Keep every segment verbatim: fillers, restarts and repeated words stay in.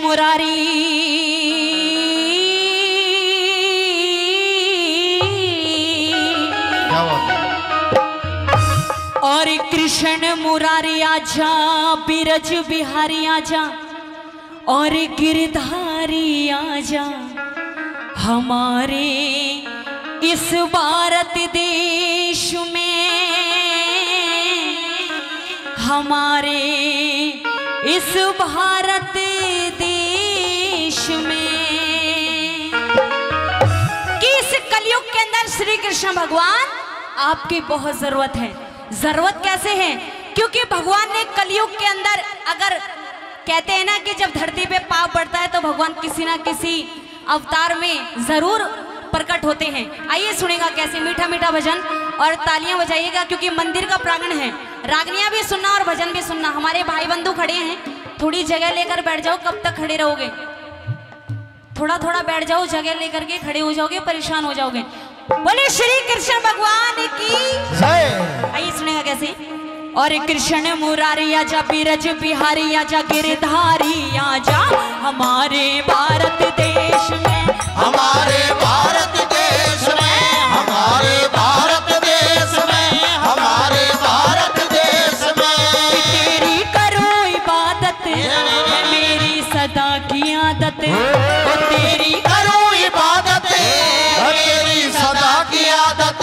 मुरारी क्या बात है? और कृष्ण मुरारी आजा, बिरज बिहारी आजा, और गिरधारी आजा, हमारे इस भारत देश में, हमारे इस भारत देश में। कि इस कलयुग के अंदर श्री कृष्ण भगवान आपकी बहुत जरूरत है। जरूरत कैसे है? क्योंकि भगवान ने कलयुग के अंदर, अगर कहते हैं ना कि जब धरती पे पाप बढ़ता है तो भगवान किसी ना किसी अवतार में जरूर प्रकट होते हैं। आइए सुनेगा कैसे, मीठा मीठा भजन, और तालियां बजाइएगा क्योंकि मंदिर का प्रांगण है। रागनियां भी सुनना और भजन भी सुनना। हमारे भाई बंधु खड़े हैं, थोड़ी जगह लेकर बैठ जाओ। कब तक खड़े रहोगे? थोड़ा थोड़ा बैठ जाओ, जगह लेकर के खड़े हो जाओगे, परेशान हो जाओगे। बोले श्री कृष्ण भगवान की जय। आइए सुनेगा कैसे। और कृष्ण मुरारी आजा, बिरज बिहारी आजा, गिरधारी आजा, हमारे भारत देश में, हमारे भारत देश में, हमारे भारत देश में, हमारे भारत देश में। तेरी करो इबादत है मेरी सदा की आदत, ओ तेरी करो इबादत मेरी सदा की आदत।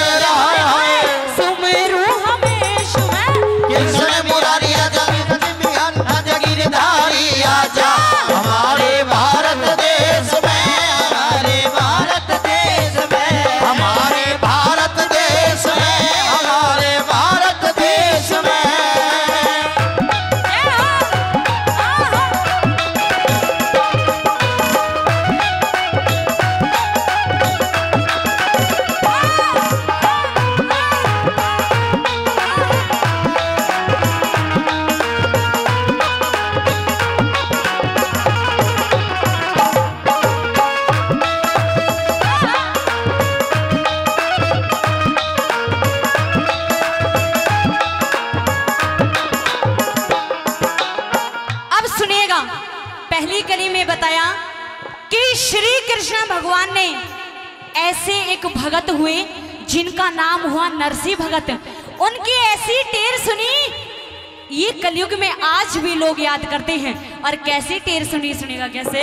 सुमेरू हमेश मैं कृष्ण मुरारी आजा, आजा गिरधारी आजा, हमारे भारत देश में, हमारे भारत देश में, हमारे भारत देश में, हमारे भारत देश में। पहली कली में बताया कि श्री कृष्ण भगवान ने ऐसे एक भगत हुए जिनका नाम हुआ नरसिंह भगत। उनकी ऐसी टेर सुनी, ये कलयुग में आज भी लोग याद करते हैं। और कैसे टेर सुनी, सुनेगा कैसे।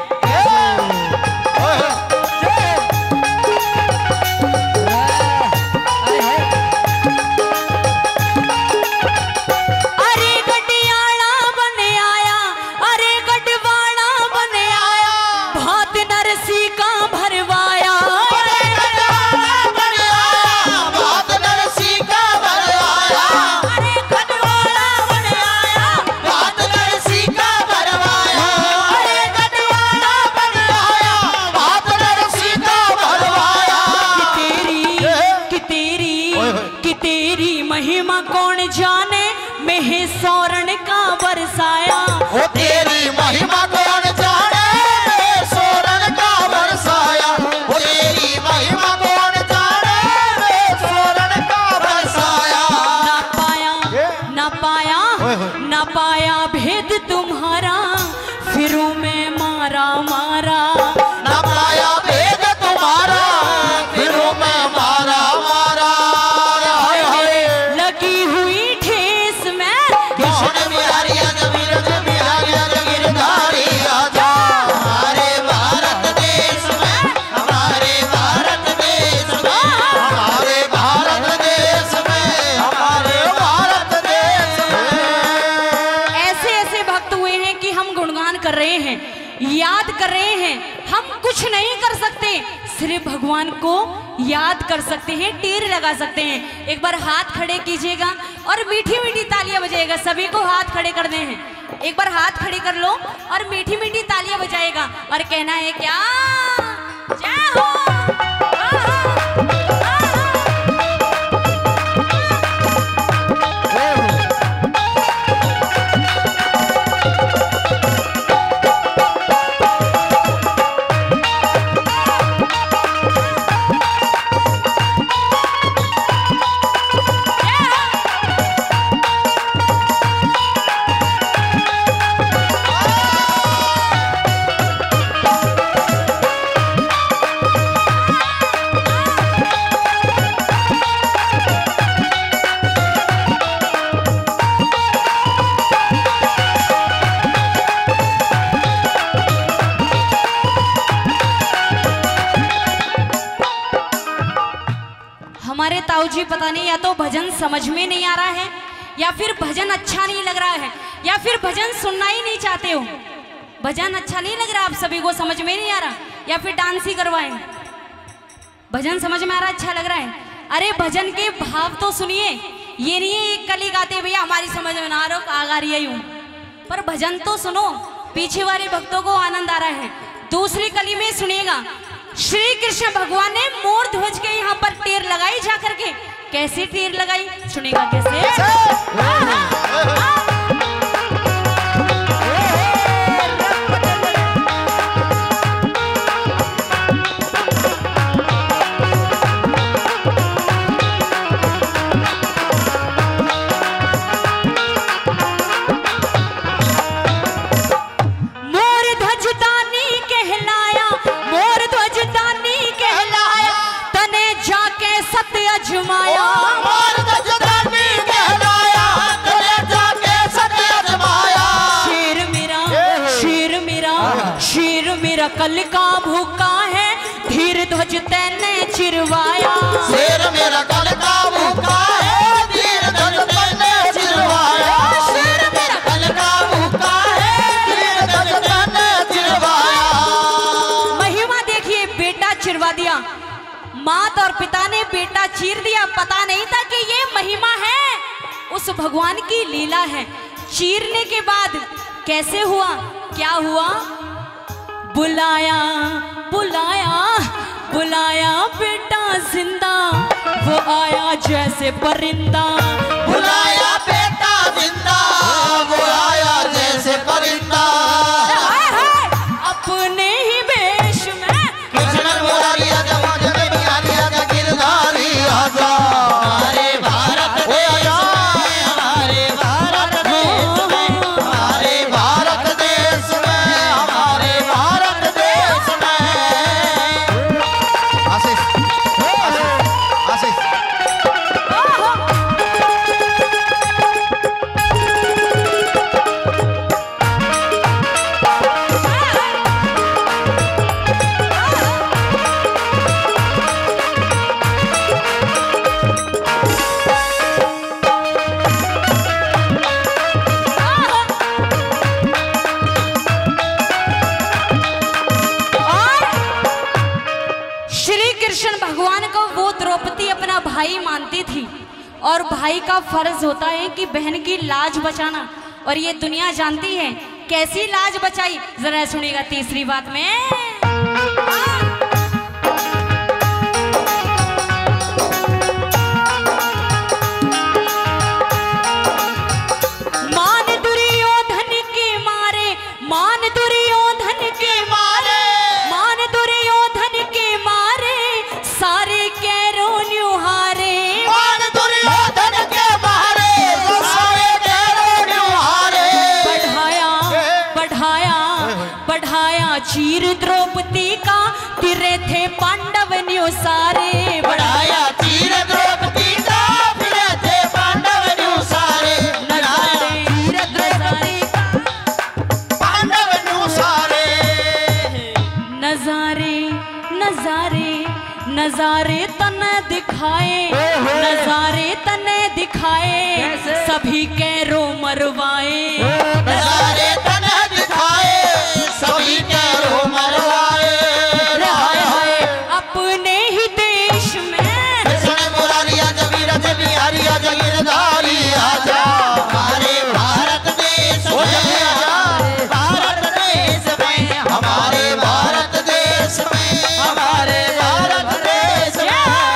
महिमा कौन जाने, महेश्वरण का बरसाया। ओ तेरी महिमा कौन जाने, महेश्वरण का बरसाया। ओ तेरी महिमा कौन जाने, महेश्वरण का बरसाया। ना पाया ना पाया ना पाया भेद तुम्हारा, फिरू में मारा मारा। ना पाया भेद तुम्हारा, फिरू में मारा मारा। लगी हुई ठेस में कृष्ण मुरारी आजा, बिरज बिहारी आजा, गिरधारी आजा, हमारे भारत देश में, हमारे भारत देश में, हमारे भारत देश में, हमारे भारत देश में। ऐसे ऐसे भक्त हुए हैं कि हम गुणगान कर रहे हैं, याद कर रहे हैं। हम कुछ नहीं कर सकते, सिर्फ भगवान को याद कर सकते हैं, टीर लगा सकते हैं। एक बार हाथ खड़े कीजिएगा और मीठी मीठी तालियां बजाइएगा। सभी को हाथ खड़े करने हैं। एक बार हाथ खड़े कर लो और मीठी मीठी तालियां बजाएगा और कहना है क्या, जय हो। हमारे ताऊ जी पता नहीं या तो भजन समझ में नहीं आ रहा है, या फिर भजन अच्छा नहीं लग रहा है, या फिर भजन सुनना ही नहीं चाहते हो। भजन अच्छा नहीं लग रहा, आप सभी को समझ में नहीं आ रहा, या फिर डांस ही करवाएं। भजन समझ में आ रहा, अच्छा लग रहा है। अरे भजन के भाव तो सुनिए, ये नहीं है एक कली गाते भैया हमारी समझ में ना आ रहा आ रही है यूं, पर भजन तो सुनो, पीछे वाले भक्तों को आनंद आ रहा है। दूसरी कली में सुनिएगा, श्री कृष्ण भगवान ने मोर ध्वज के यहाँ पर टेर लगाई जा करके। कैसे टेर लगाई सुनेगा कैसे? अजमाया मोर ध्वजदानी कहलाया, तने जाके सत्य अजमाया। शेर मेरा शेर मेरा शेर मेरा कल का भूखा है, धीर ध्वज तैने चिरवाया। शेर मेरा कल का भूखा है, धीर ध्वज तैने चिरवाया। शेर मेरा कल का भूखा है, धीर ध्वज तैने चिरवाया। महिमा देखिए, बेटा चिरवा दिया, मात और पिता ने बेटा चीर दिया। पता नहीं था कि ये महिमा है, उस भगवान की लीला है। चीरने के बाद कैसे हुआ, क्या हुआ? बुलाया बुलाया बुलाया बेटा जिंदा, वो आया जैसे परिंदा। बुलाया बेटा जिंदा, वो आया जैसे परिंदा। अपने ही वेश में कृष्ण मुरारी आजा, मुझे बिहारी आजा, गिरधारी आजा। हमारे भारत देश में, हमारे भारत देश में, हमारे भारत देश में, हमारे भारत देश में। आशीष आशीष भगवान को वो द्रौपदी अपना भाई मानती थी, और भाई का फर्ज होता है कि बहन की लाज बचाना, और ये दुनिया जानती है कैसी लाज बचाई। जरा सुनिएगा तीसरी बात में। चीर द्रौपदी का तिरे थे पांडव न्यू सारे। बढ़ाया चीर द्रौपदी का फिरे थे पांडव न्यू सारे। नजारे द्रौपदी का पांडव न्यू सारे। नजारे नजारे नजारे तने दिखाए, नजारे तने दिखाए, सभी कैरो मरवाए। नजारे तने दिखाए, सभी कैरो मरवाए। अपने ही देश में कृष्ण मुरारी आजा, वीरज बिहारी आजा, गिरधारी आजा। हमारे भारत देश में, हमारे भारत देश में, हमारे भारत देश में, हमारे भारत देश में।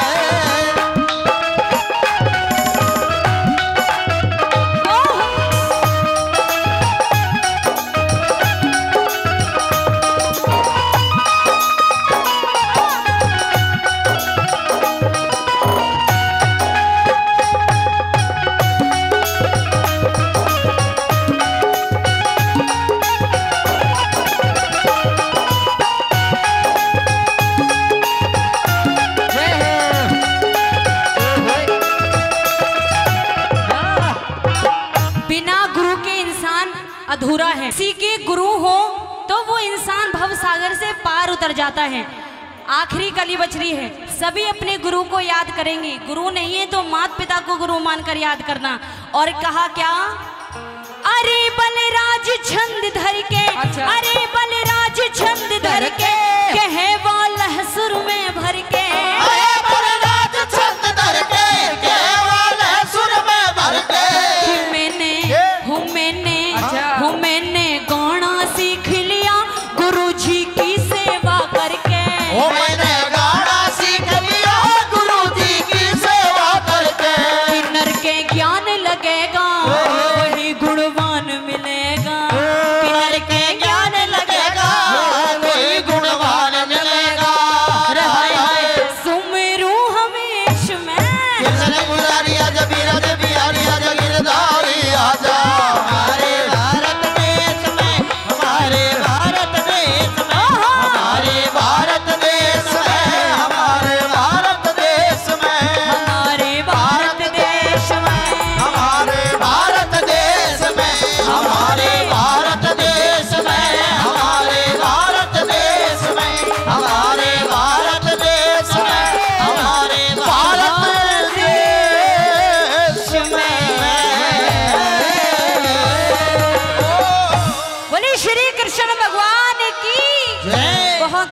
अधूरा है। किसी के गुरु हो तो वो इंसान भव सागर से पार उतर जाता है। आखिरी कली बच रही है। सभी अपने गुरु को याद करेंगे, गुरु नहीं है तो माता पिता को गुरु मानकर याद करना। और कहा क्या, अरे बलराज छंद धर के, अच्छा। अरे बलराज छंद धर के, कहे वाला सुर में भर के, अरे बलराज छंद धर के, कहे वाला सुर में भर के। हूँ मैंने हूँ मैंने अच्छा। हूँ मैंने गाना सीख लिया गुरु जी की सेवा करके। ओ मैंने गाना सीख लिया गुरु जी की सेवा करके। किन्नर के ज्ञान लगेगा वही गुणवान मिलेगा, किन्नर के ज्ञान लगेगा कोई गुणवान मिलेगा। सुमिरू हमेश मैं, कृष्ण मुरारी आजा बिराज बिहारी आजा गिरधारी आजा। हमारे भारत देश में, हमारे भारत देश में, हमारे भारत देश में, हमारे भारत देश में, हमारे भारत देश में, हमारे भारत देश में, हमारे भारत देश में, हमारे भारत देश में, हमारे भारत देश में, हमारे भारत देश में। बोले श्री कृष्ण भगवान की जय। बहुत